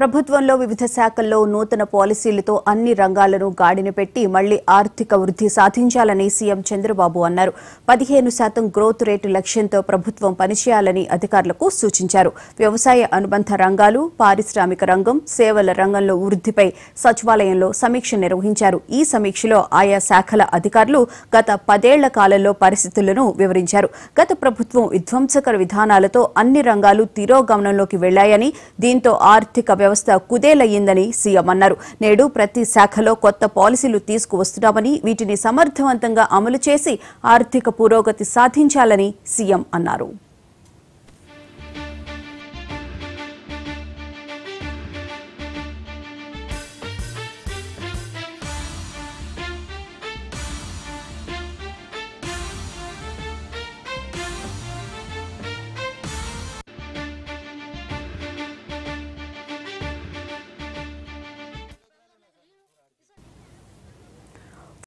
ప్రభుత్వంలో వివిధ శాఖల్లో నూతన పాలసీలతో అన్ని రంగాలను గాడిన పెట్టి మళ్లీ ఆర్థిక వృద్ధి సాధించాలని సీఎం చంద్రబాబు అన్నారు. 15% గ్రోత్ రేటు లక్ష్యంతో ప్రభుత్వం పనిచేయాలని అధికారులకు సూచించారు. వ్యవసాయ అనుబంధ రంగాలు, పారిశ్రామిక రంగం, సేవల రంగంలో వృద్ధిపై సచివాలయంలో సమీక్ష నిర్వహించారు. ఈ సమీక్షలో ఆయా శాఖల అధికారులు గత 10 ఏళ్ల కాలంలో పరిస్థితులను వివరించారు. గత ప్రభుత్వం విధ్వంసకర విధానాలతో అన్ని రంగాలు తిరోగమనంలోకి వెళ్లాయని, దీంతో ఆర్థిక వ్యవస్థ కుదేలయ్యిందని సీఎం అన్నారు. నేడు ప్రతి శాఖలో కొత్త పాలసీలు తీసుకువస్తున్నామని, వీటిని సమర్థవంతంగా అమలు చేసి ఆర్థిక పురోగతి సాధించాలని సీఎం అన్నారు.